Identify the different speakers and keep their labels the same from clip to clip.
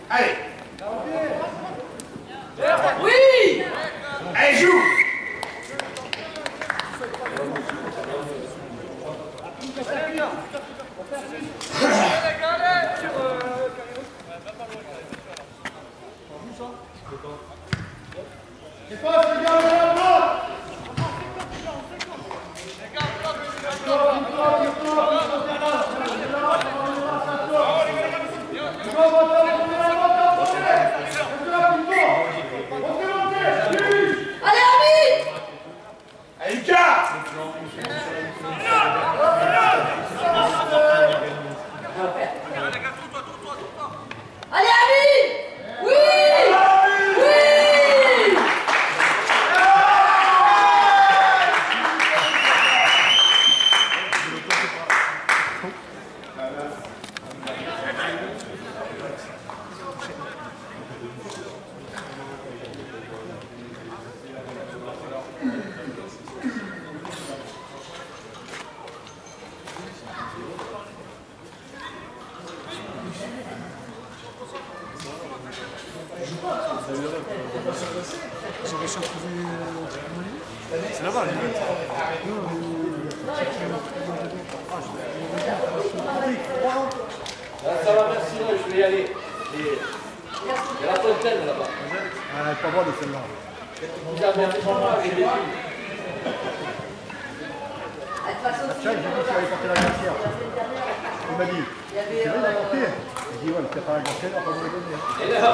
Speaker 1: Allez.
Speaker 2: Oui.
Speaker 1: Allez, joue.
Speaker 3: C'est là-bas,
Speaker 4: ça va, merci, je vais y aller. Il y a la fontaine là-bas.
Speaker 3: elle n'est pas bonne celle-là.
Speaker 4: Vous avez un peu avec les filles.
Speaker 3: Tiens, j'ai dit qu'il allait porter la glacière. Il m'a dit, c'est vrai, il a porté. J'ai dit, ouais, mais c'est pas la glacière, on va pas me le donner.
Speaker 4: Et là,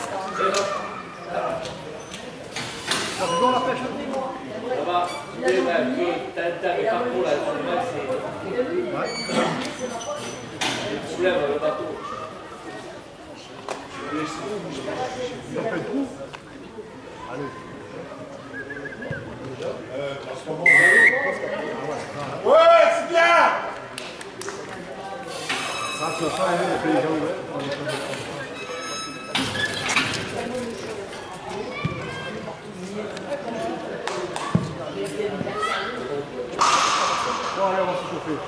Speaker 3: Ça vous donne la pêche?
Speaker 4: ça va. T'as un parcours là, sur le mec, c'est. Tu soulèves le bateau.
Speaker 3: Ils ont fait le trou. Allez.
Speaker 1: Ouais, c'est bien.
Speaker 3: Ça, tu vas pas aimer les paysans ouverts. Bon, allez, on va se chauffer.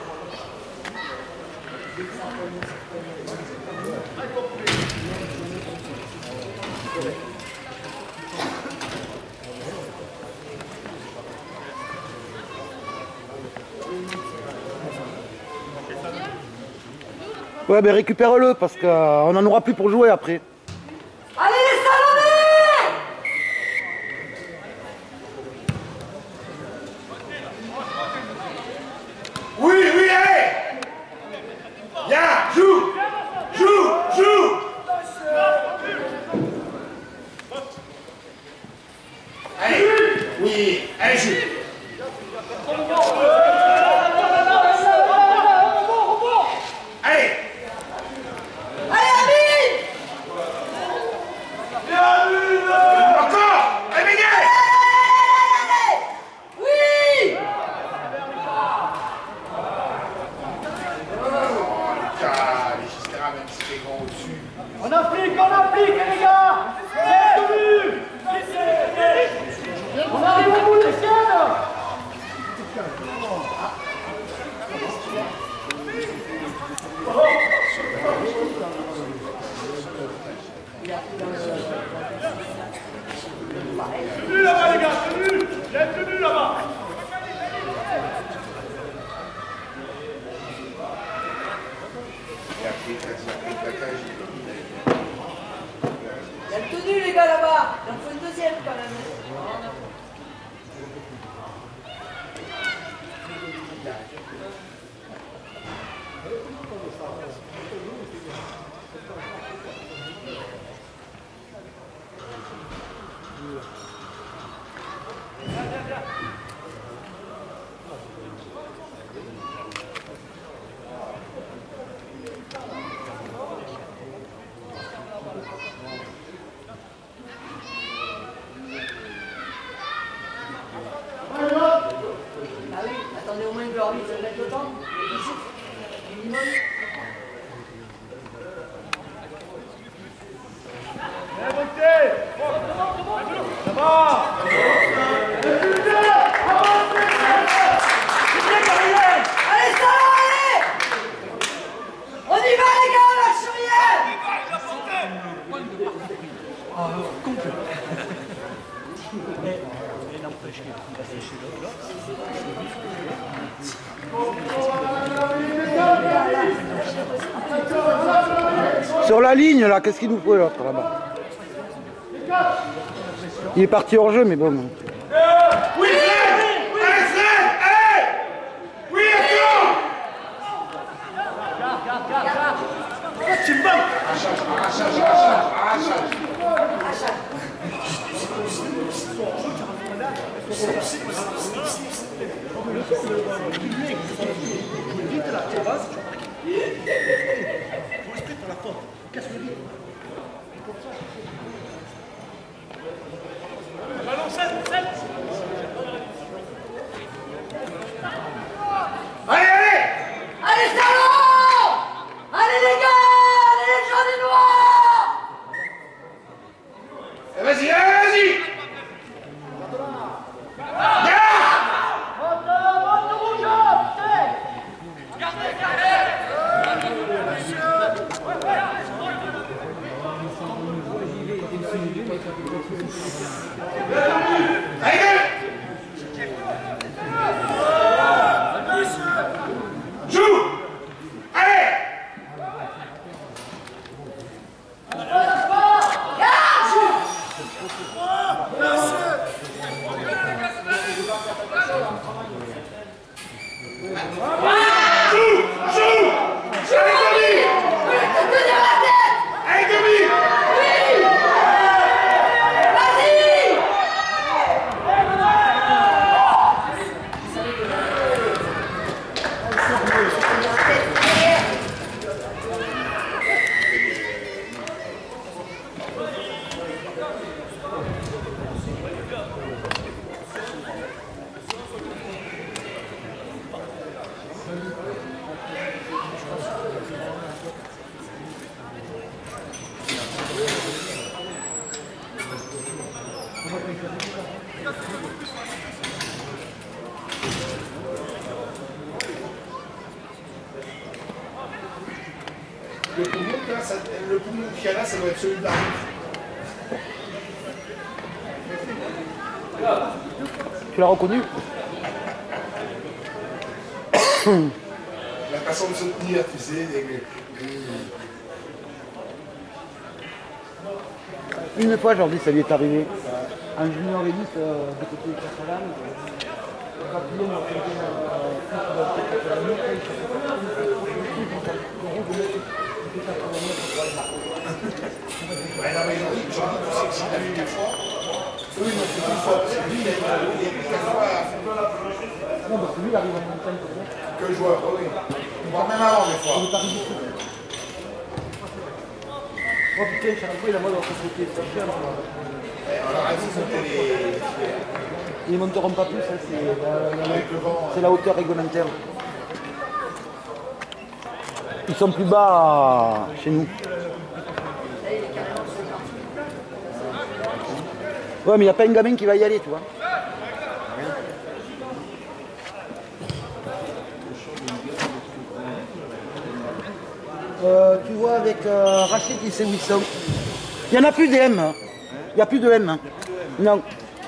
Speaker 5: Ouais, ben récupère-le parce qu'on n'en aura plus pour jouer après.
Speaker 2: Allez les salonnés.
Speaker 1: Oui, oui, allez. Bien, joue. Joue, joue. Allez. Oui, allez, joue. Allez. Encore. Allez, Miguel.
Speaker 2: Oui.
Speaker 1: Les Giscard, même si c'est grand au-dessus.
Speaker 3: On applique les gars. C'est tenu. On arrive au bout des siennes. Tenue là-bas les gars, tenue. J'ai une tenue là-bas.
Speaker 1: Et après, t'as dit après le plaquage.
Speaker 2: Il y a le tenu les gars là-bas. Il en faut une deuxième quand même. Ah oui, attendez au moins une leur vie, ça va être le temps. Minimum.
Speaker 3: Bien monté. Ça va.
Speaker 2: Allez, ça va, allez. On y va les gars, lâche rien.
Speaker 3: complet. Et n'empêche qu'il va sécher l'autre.
Speaker 5: Sur la ligne, là, qu'est-ce qu'il nous faut l'autre là-bas? Il est parti hors jeu, mais bon.
Speaker 1: Oui, Fred! Allez, Fred! Allez! Oui, attends! Allez, allez!
Speaker 2: Allez, salon! Allez, les gars! Allez, les gens des noirs!
Speaker 1: Vas-y, allez, vas-y! Allez, joue! Allez! Le poumon qu'il y a là, ça doit être celui de l'arbitre.
Speaker 5: Tu l'as reconnu?
Speaker 1: La façon de se tenir, tu sais.
Speaker 5: Une fois, Jordi, ça lui est arrivé. Un junior élite de côté de Catalan.
Speaker 1: Ouais, non, mais j'en dis, tu sais que s'il a vu une fois, eux, ils m'ont fait une fois. C'est lui, il est plus qu'à fois.
Speaker 5: Non, parce que lui, il arrive en montagne comme ça.
Speaker 1: Que le joueur, oui. Voire même avant, des fois.
Speaker 5: Il est arrivé tout. Oh putain, chaque fois, il a moi de l'autre côté. C'est cher,
Speaker 1: Alors,
Speaker 5: ils ne monteront pas plus, hein,
Speaker 1: avec le vent.
Speaker 5: c'est la hauteur réglementaire. Ils sont plus bas chez nous. Ouais, mais il n'y a pas une gamine qui va y aller, tu vois. Tu vois, avec Rachid, il sait où ils sont. Il n'y en a plus des M. Il n'y a plus de M. Non.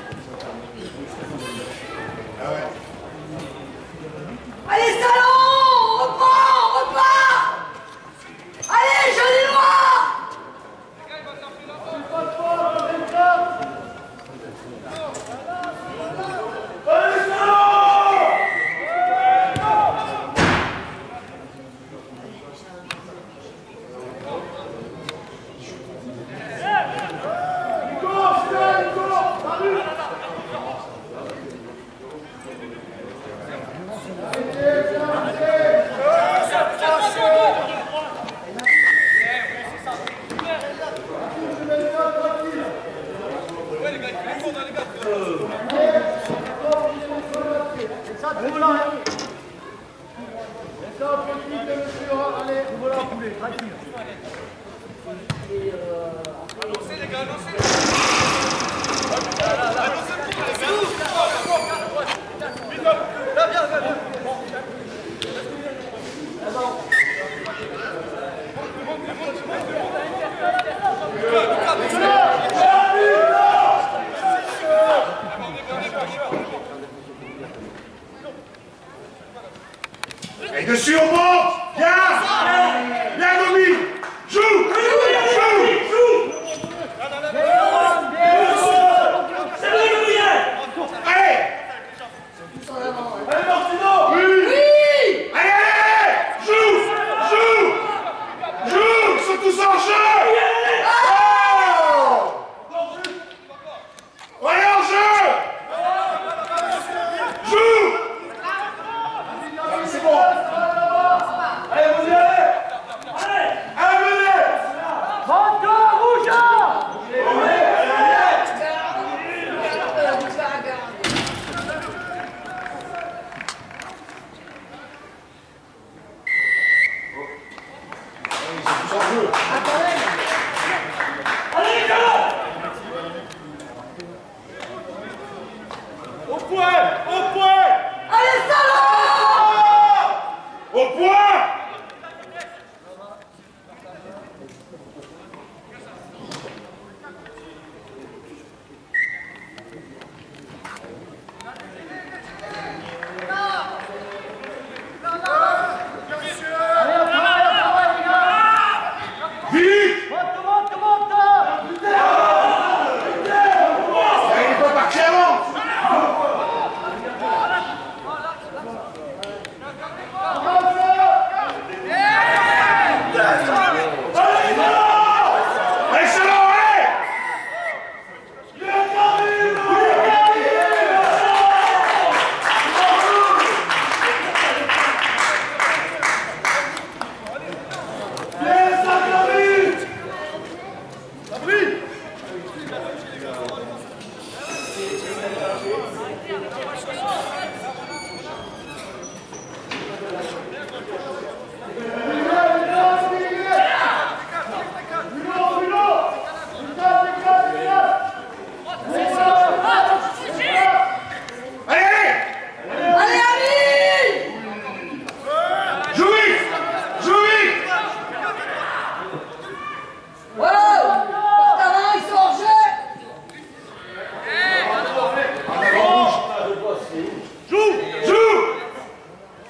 Speaker 2: Allez, salon! On repart! Allez, jeunes noirs!
Speaker 1: Allez,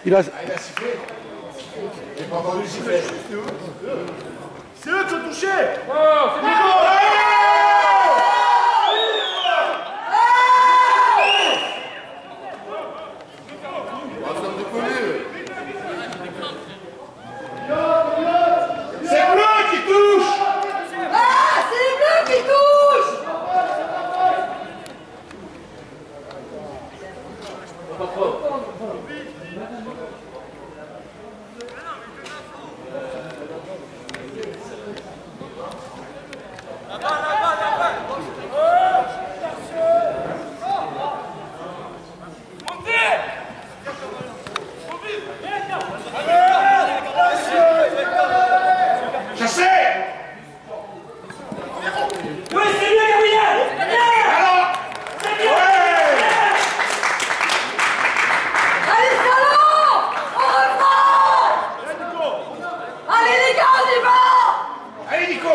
Speaker 5: Il a...
Speaker 1: Ah, il a sifflé. J'ai pas entendu siffler.
Speaker 3: C'est eux qui ont touché.
Speaker 1: C'est Bleu qui touche.
Speaker 2: Ah, c'est les bleus qui touchent.
Speaker 4: Pas trop.
Speaker 1: Chassé.
Speaker 6: Oui, c'est mieux, Gabriel!
Speaker 1: Alors. Ouais.
Speaker 2: Allez, salon! On reprend! Allez, les gars, on y va!
Speaker 1: Allez, Nico.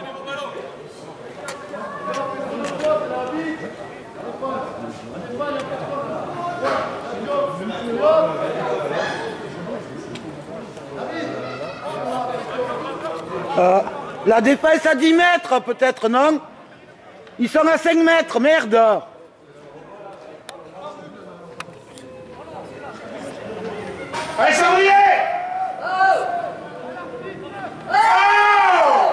Speaker 5: La défense à 10 mètres, peut-être, non? Ils sont à 5 mètres, merde!
Speaker 1: Allez, Sabrier.
Speaker 2: Oh!
Speaker 1: Oh.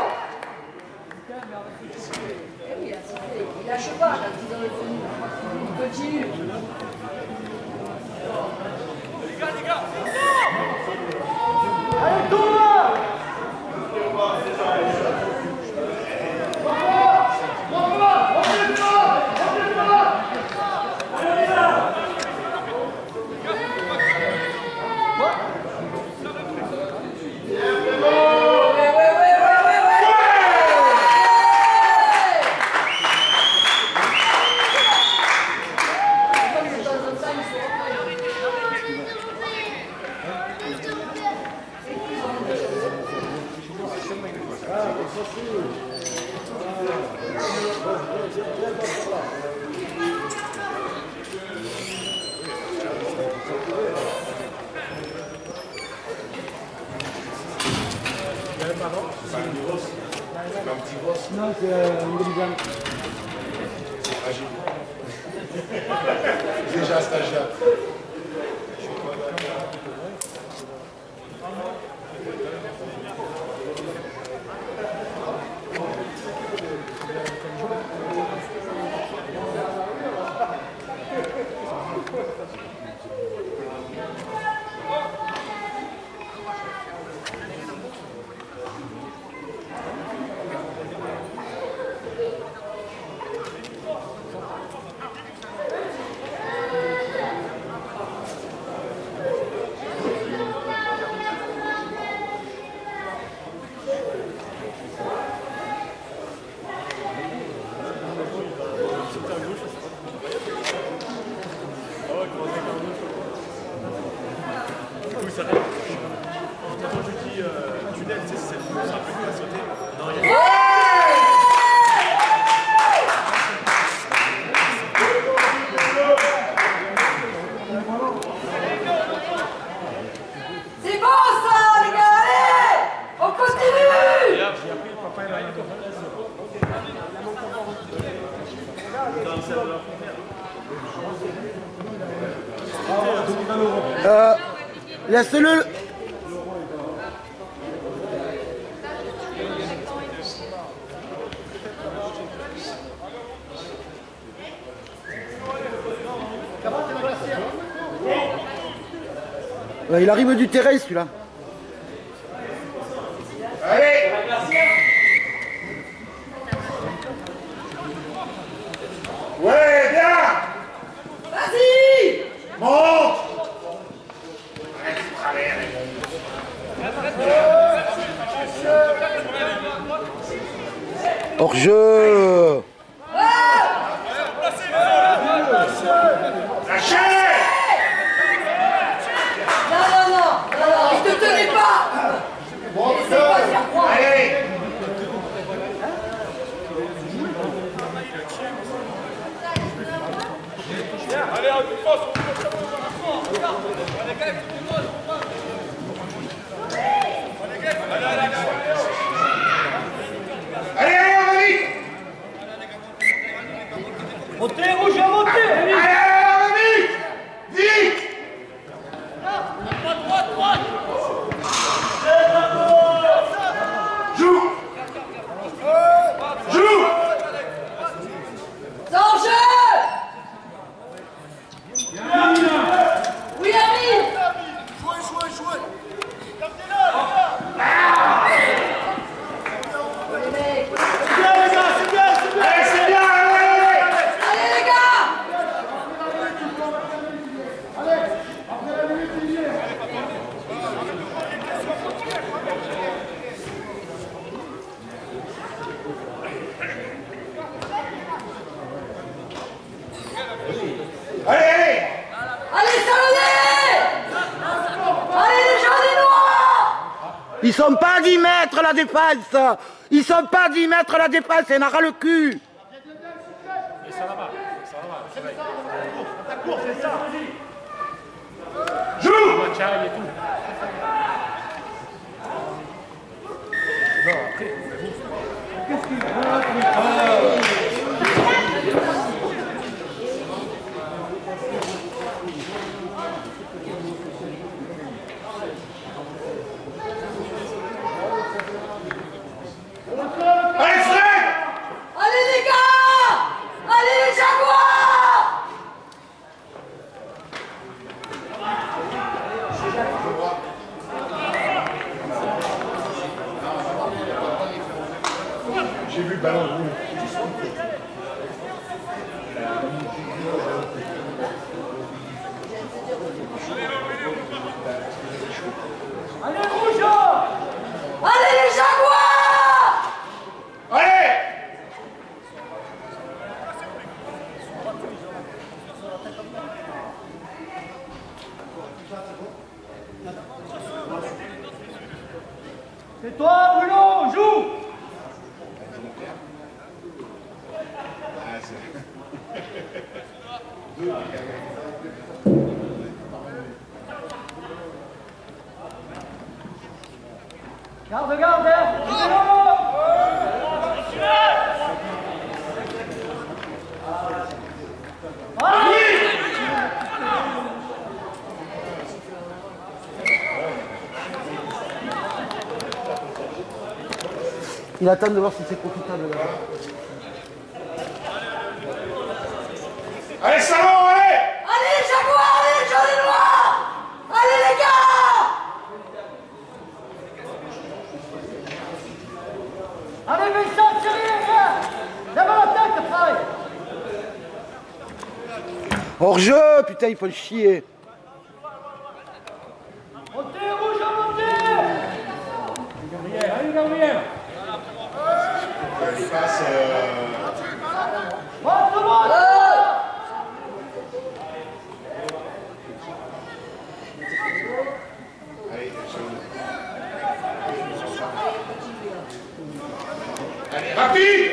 Speaker 2: Eh oui, il lâche pas quand il est dans le fond. Il continue.
Speaker 5: Non, c'est un Bolivien.
Speaker 1: Déjà stagiaire.
Speaker 2: C'est bon ça, les gars, allez! On continue!
Speaker 5: Laisse-le. Il arrive du terrain, celui-là.
Speaker 1: Allez. Ouais, bien.
Speaker 2: Vas-y!
Speaker 1: Monte. Arrête de travers.
Speaker 5: Hors-jeu.
Speaker 1: Lâchez.
Speaker 2: Non, il te tenait pas! Essaye pas de faire croire!
Speaker 1: Allez.
Speaker 6: Allez, on défense, on défense.
Speaker 5: sont pas à 10 mètres la défense. Ils sont pas à 10 mètres la défense, c'est un ras le cul.
Speaker 1: Et ça va, ça va.
Speaker 3: Ta course, c'est ça.
Speaker 1: Joue. Et tout. Non, après, qu'est-ce qu'il
Speaker 2: Allez les gars! Allez les Jaguars!
Speaker 3: J'ai vu le ballon rouge.
Speaker 6: Allez, rouge!
Speaker 2: Allez les Jaguars!
Speaker 1: Allez!
Speaker 6: C'est toi, Bruno, joue! Garde, garde!
Speaker 5: Il attend de voir si c'est profitable. Là.
Speaker 1: Allez, salon, allez!
Speaker 2: Allez les Jaguars! Allez les jaunes et noirs! Allez les gars!
Speaker 6: Allez, Vincent, Thierry, lève la tête, frère!
Speaker 5: Hors-jeu, putain, il faut le chier.
Speaker 6: Montez, rouge, montez! Allez, Gabriel!
Speaker 1: Il passe.
Speaker 6: Monte, monte!
Speaker 1: Allez, allez, rapide!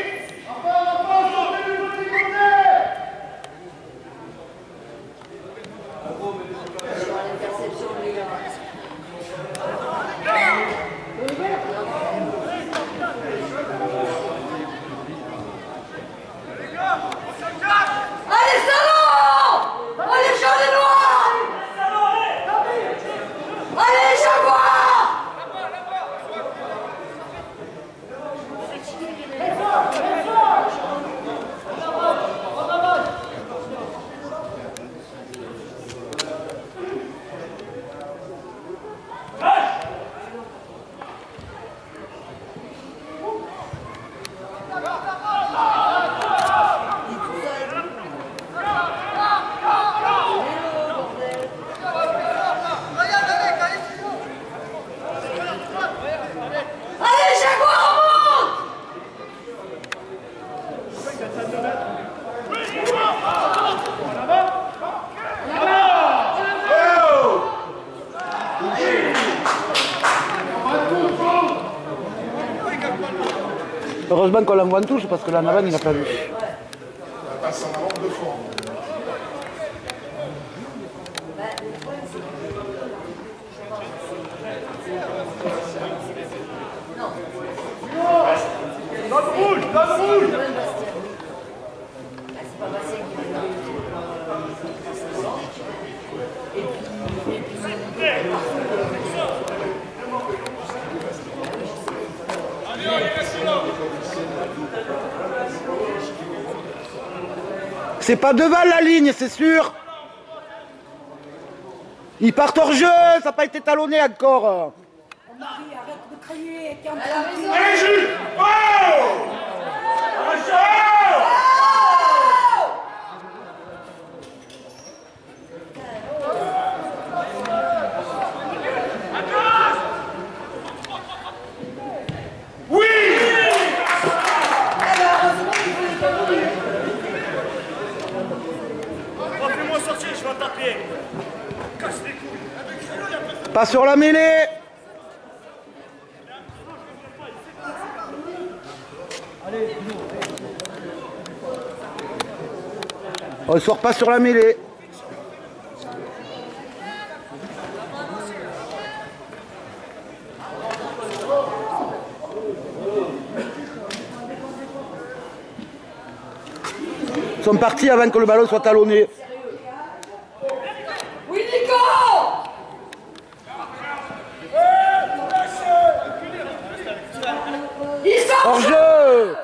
Speaker 2: Allez salon! Allez jaunes et noirs! Allez les Jaguars! Allez les Jaguars, monte!
Speaker 5: Heureusement qu'on l'envoie en touche parce que la Navan il n'a pas vu.
Speaker 1: Ça passe en avant de fond.
Speaker 3: Donne rouge, donne rouge.
Speaker 2: C'est pas Bastien qui va jouer.
Speaker 5: C'est pas devant la ligne, c'est sûr. Ils partent hors jeu, ça n'a pas été talonné encore.
Speaker 2: Marie, arrête de crier.
Speaker 1: Allez, Jules! Oh! Oui!
Speaker 3: Fais-moi sortir, je vais taper. Casse les couilles.
Speaker 5: Pas sur la mêlée. On ne sort pas sur la mêlée. Ils sont partis avant que le ballon soit talonné.
Speaker 2: Oui, Nico! Ils sont
Speaker 5: Hors-jeu!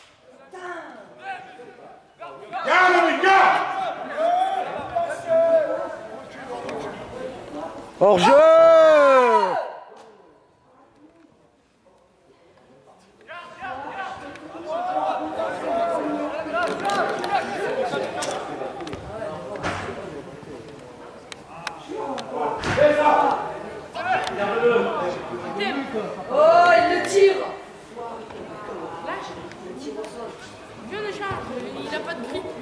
Speaker 5: Hors-jeu!
Speaker 2: Oh, il le tire!
Speaker 7: Viens déjà, il a pas de grille.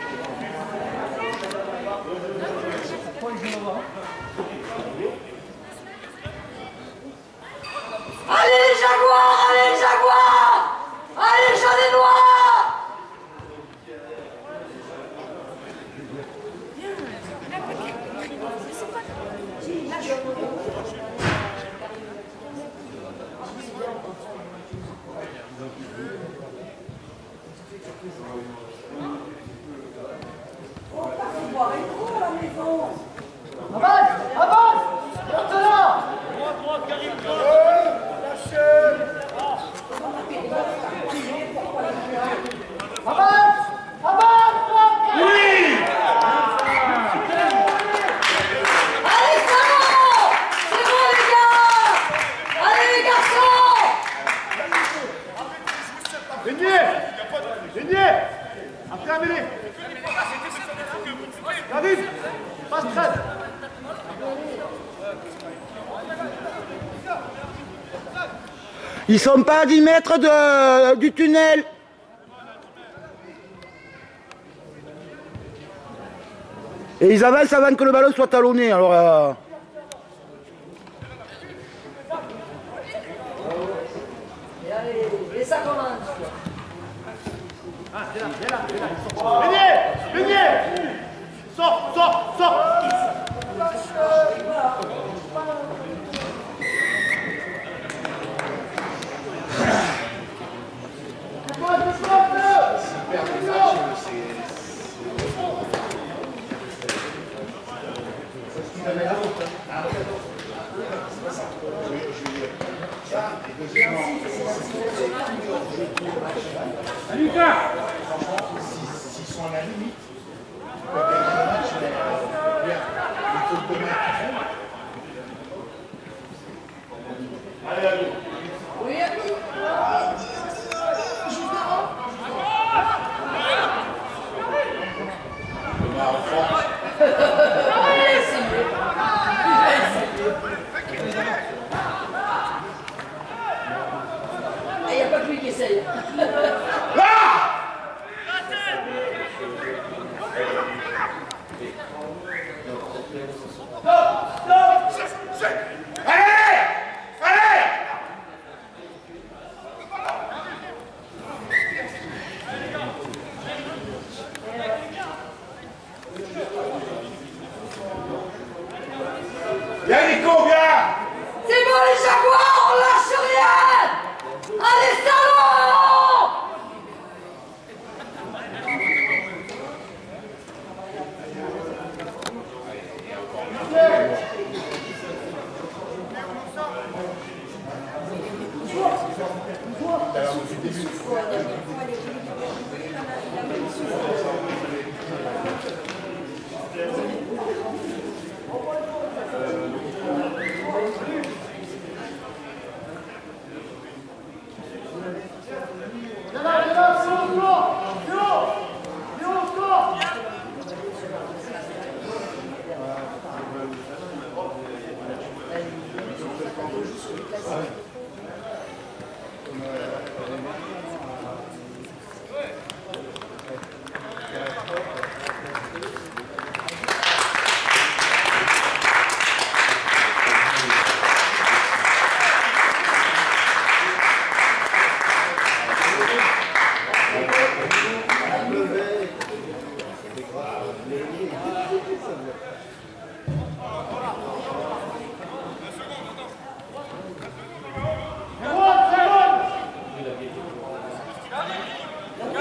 Speaker 2: Allez les Jaguars! Allez les Jaguars! Allez les Jardinois!
Speaker 7: Il a pas de grille. Mais c'est pas...
Speaker 6: Avance! Avance! Maintenant! Avance! Avance!
Speaker 2: Allez Salon! C'est bon les gars! Allez les garçons!
Speaker 3: Régnier après la mêlée. J'arrive. Pas de stress.
Speaker 5: Ils sont pas à 10 mètres du tunnel. Et ils avancent avant que le ballon soit talonné. Alors,
Speaker 2: Et allez, et ça commence.
Speaker 3: Régnier sors, sors, sors.
Speaker 1: Lucas! S'ils sont à la limite,
Speaker 3: Allez, allez.
Speaker 2: Oui. Il n'y a pas que lui qui essaye.
Speaker 1: Viens Nico, viens!
Speaker 2: C'est bon les Jaguars, on lâche rien! Allez Salon!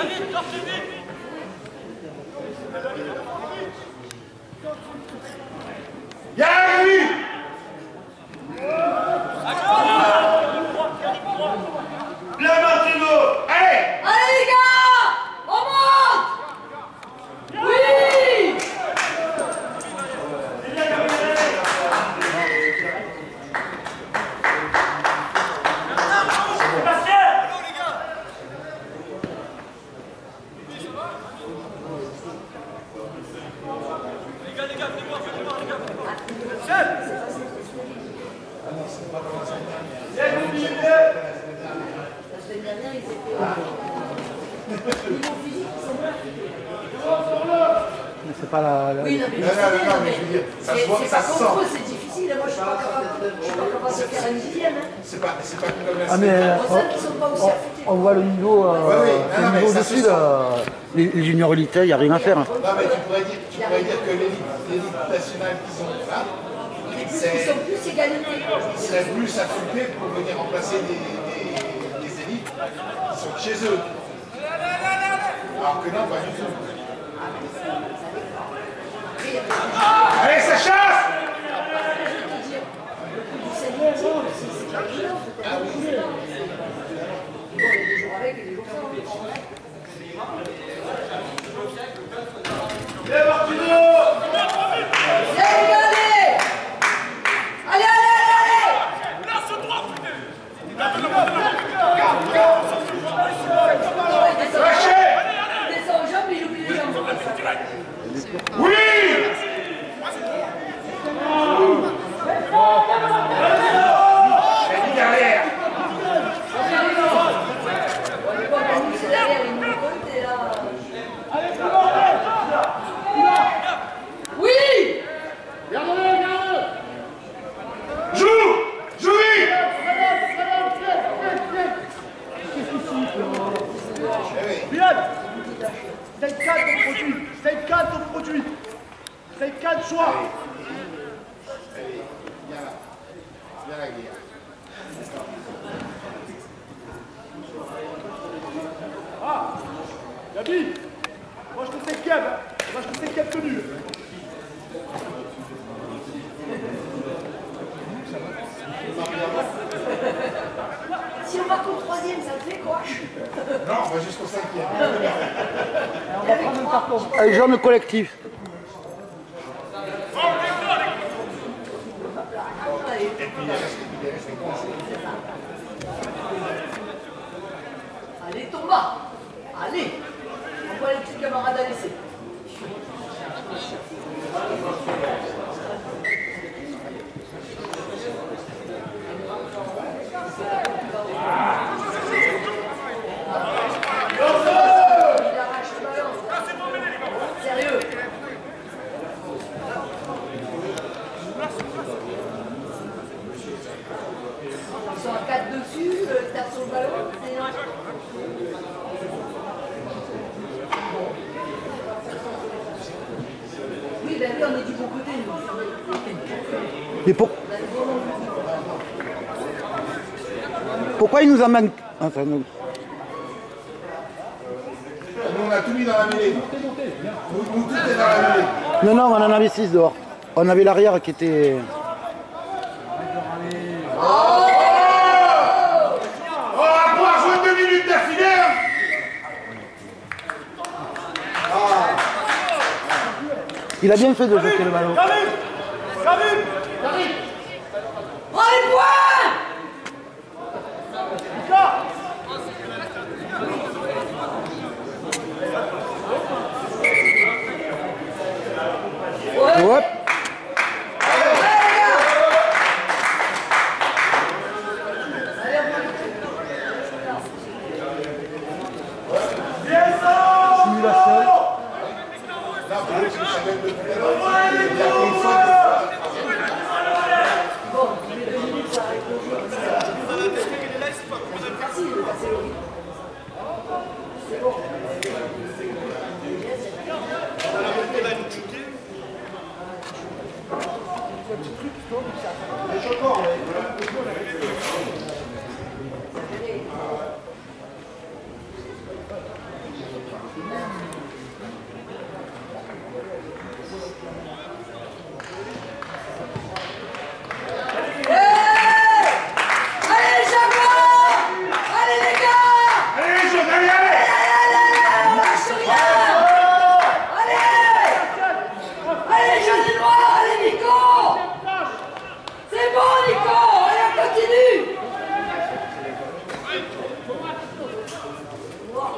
Speaker 1: Viens, lui! Bien, Martino! Allez!
Speaker 2: Allez les gars! On monte! Oui!
Speaker 5: C'est pas la...
Speaker 2: Oui, non, mais
Speaker 1: Non, mais je veux dire, ça se voit,
Speaker 2: c'est
Speaker 1: ça
Speaker 2: pas
Speaker 1: se
Speaker 2: contre eux,
Speaker 1: sent.
Speaker 2: c'est difficile. Moi, je suis pas capable de faire une dixième. Hein.
Speaker 1: C'est pas comme la
Speaker 5: Ah mais
Speaker 2: Pour ça qu'ils sont pas aussi affûtés.
Speaker 5: on voit le niveau,
Speaker 1: oui, non, mais
Speaker 5: niveau
Speaker 1: ça
Speaker 5: dessus,
Speaker 1: se sent.
Speaker 5: les juniors élites, il n'y a rien à faire.
Speaker 1: Non, mais tu pourrais dire que l'élite nationale qu'ils ont là,
Speaker 2: Ils sont plus égalité.
Speaker 1: ils seraient plus affûtés pour venir remplacer des élites qui sont chez eux. Alors que non, pas du tout. Allez, ça chasse!
Speaker 2: Ah oui. Bon, il y a des jours avec et des jours sans.
Speaker 1: Viens, Martino!
Speaker 2: Allez, allez! Allez, allez, allez!
Speaker 1: Lâchez!
Speaker 2: Il descend aux jambes, il oublie les jambes.
Speaker 1: Oui! Elle dit derrière.
Speaker 2: C'est derrière, il nous compte et là. Oui!
Speaker 1: Joue! Joue vite!
Speaker 3: Bilal, c'est 4 au produit. C'est 4 au produit. C'est 4 choix.
Speaker 1: Allez, viens là. Viens là, Guillaume.
Speaker 3: Ah, Gabi, moi je te sais Kev. Moi je te sais Kev tenu.
Speaker 2: Si on marque au troisième, ça te fait quoi?
Speaker 1: Non, on va jusqu'au 5e.
Speaker 5: Un jaune collectif.
Speaker 2: Allez, Tomba! Allez! On voit les petits camarades à laisser. Il arrache le ballon. Sérieux? Ils sont à 4 dessus, ils tapent sur le ballon. C'est énorme. Oui, ben oui, on est du bon côté, nous.
Speaker 5: Mais pourquoi ils nous amènent... Attends, non.
Speaker 1: Nous, on a tout mis dans la mêlée. Nous, tout est dans la mêlée.
Speaker 5: Non, non, on en avait 6 dehors. On avait l'arrière qui était...
Speaker 1: Oh, on va pouvoir jouer 2 minutes d'affilée.
Speaker 5: Il a bien fait de jeter le ballon.
Speaker 2: Prends les points!
Speaker 5: Hop. Simulation.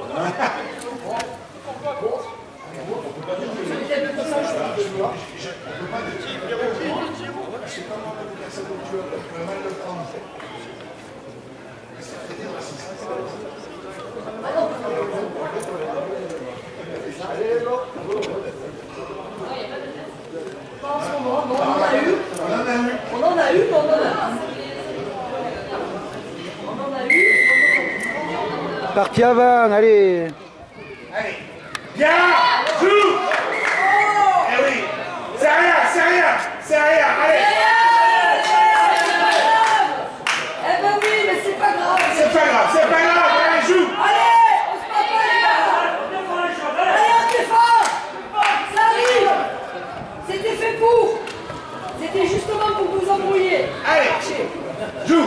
Speaker 5: Parti avant, allez.
Speaker 1: Allez. Bien. Joue. Eh oui. C'est rien, c'est rien, c'est rien. Allez.
Speaker 2: Eh ben oui, mais c'est pas grave.
Speaker 1: C'est pas grave, c'est pas grave. Allez, joue.
Speaker 2: Allez, on se bat pas, les gars. Allez, on défend. Ça arrive. C'était fait pour. C'était justement pour vous embrouiller.
Speaker 1: Allez. Joue.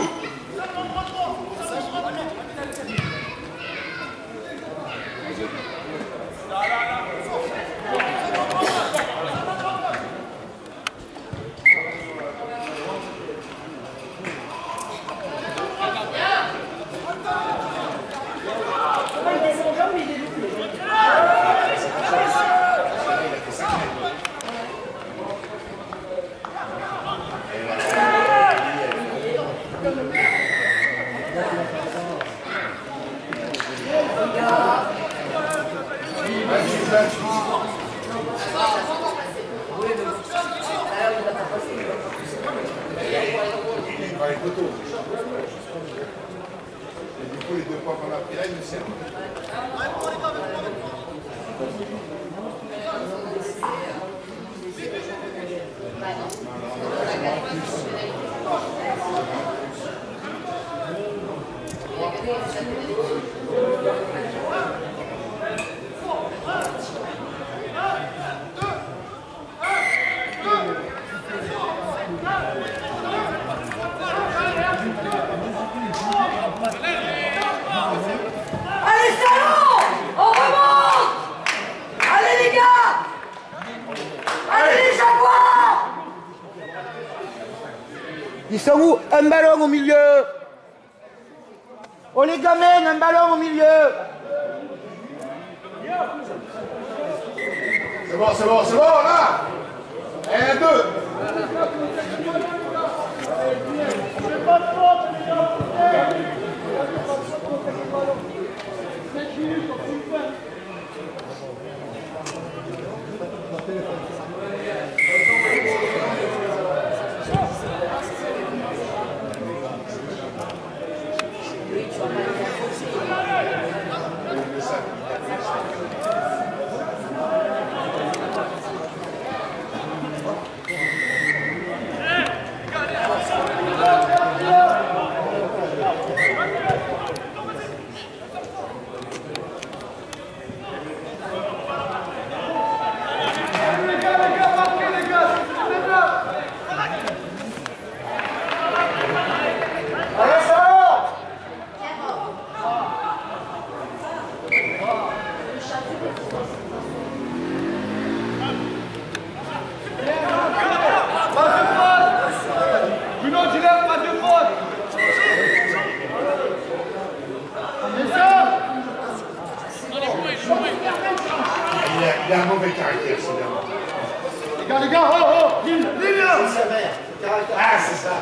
Speaker 1: Les 2 points qu'on a pris là, ils nous servent.
Speaker 2: Allez, salon. On remonte. Allez, les gars. Allez, les jaguars.
Speaker 5: Ils sont où? Un ballon au milieu. Oh les gamins, un ballon au milieu.
Speaker 1: C'est bon, c'est bon, c'est bon, là. Et 2. Il a un mauvais caractère, c'est bien.
Speaker 3: Les gars, oh, oh, ligne.
Speaker 1: Ah, c'est ça.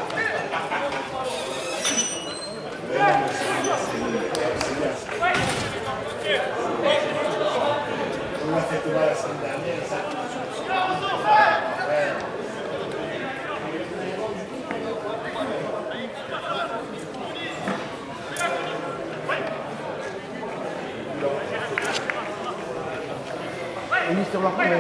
Speaker 1: On l'a fait tomber la semaine dernière, ça.
Speaker 5: On est sur la campagne.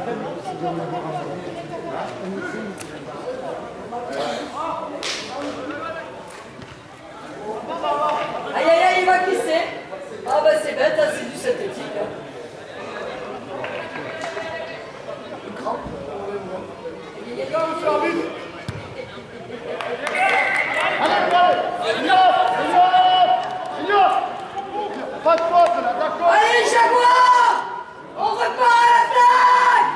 Speaker 2: Aïe, aïe, aïe, il va glisser. Ah bah c'est bête, hein, c'est du synthétique. Hein. Grand.
Speaker 3: Pas de faute là, d'accord.
Speaker 2: Allez, Jaguar. On repart à l'attaque.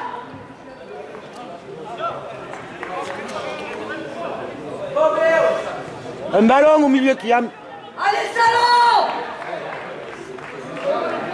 Speaker 5: Un ballon au milieu qui a...
Speaker 2: Allez, salon.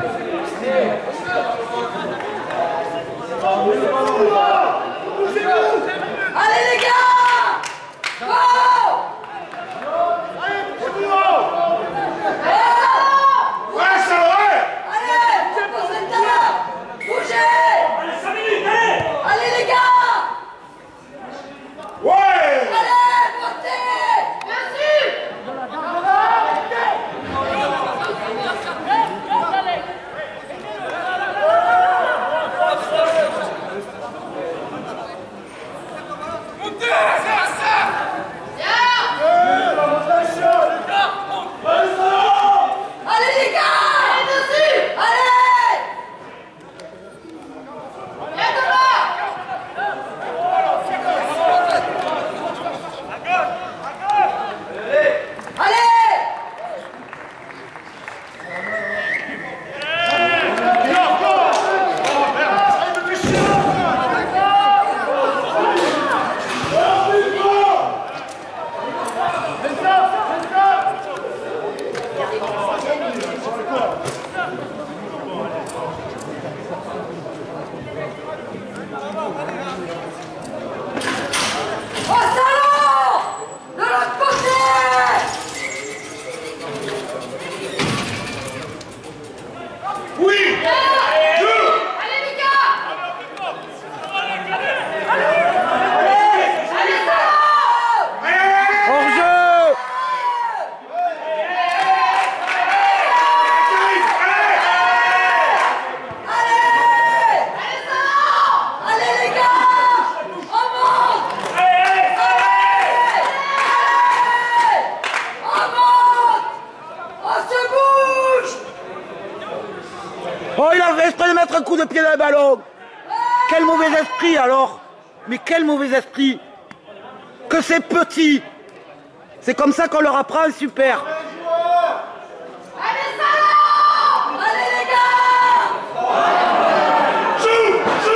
Speaker 5: Oh, il a fait exprès de mettre un coup de pied dans le ballon. Quel mauvais esprit alors. Mais quel mauvais esprit. Que c'est petit. C'est comme ça qu'on leur apprend, super.
Speaker 2: Allez, ça! Allez, les gars!
Speaker 1: Joue!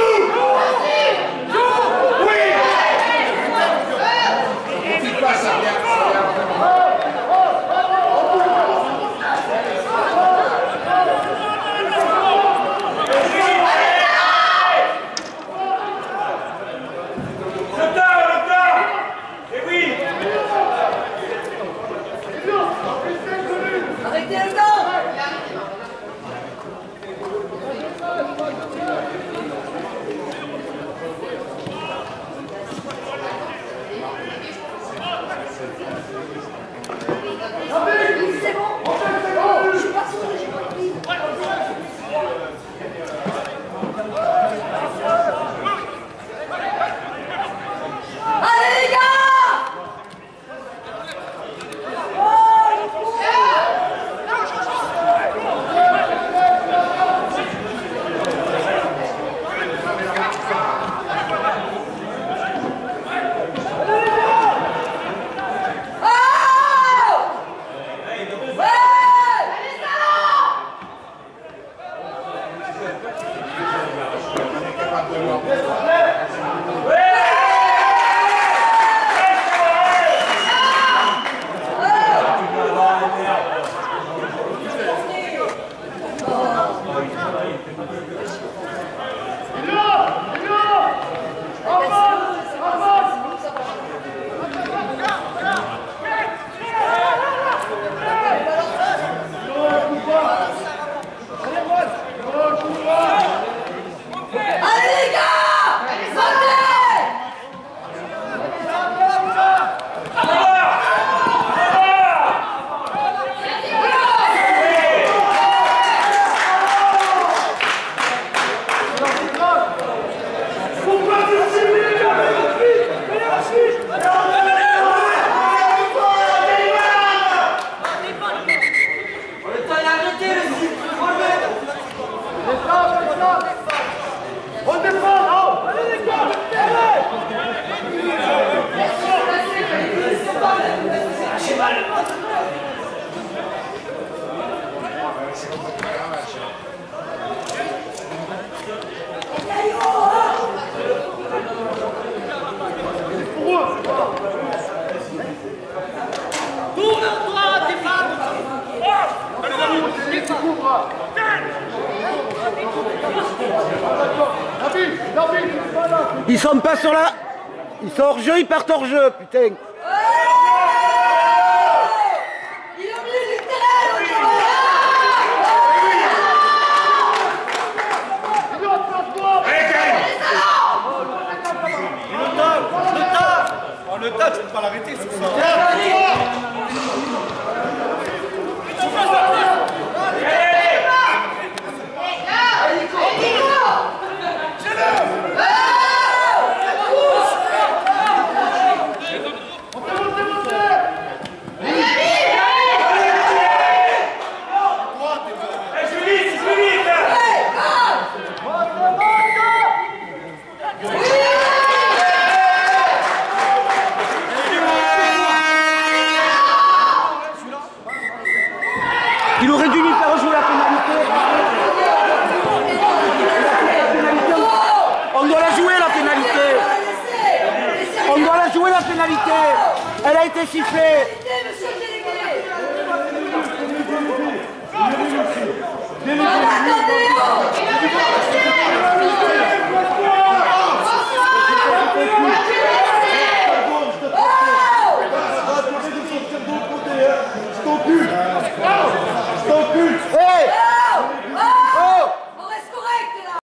Speaker 1: Oui! On ne pas ça bien.
Speaker 2: Arrêtez le temps! C'est bon? Je suis pas sûr, j'ai pas pris. Allez les gars! Oh, le coup! Allez les gars! Sortez!
Speaker 5: Ils sont pas sur la... Ils sont hors jeu, ils partent hors jeu, putain.
Speaker 2: Il est au milieu du terrain, le
Speaker 3: Le tas, tu peux pas l'arrêter sur ça.
Speaker 5: Il aurait dû lui faire jouer la pénalité. On doit la jouer la pénalité. On doit la jouer la pénalité. Elle a été sifflée.
Speaker 2: monsieur le délégué!
Speaker 3: Délégué.
Speaker 2: Attendez!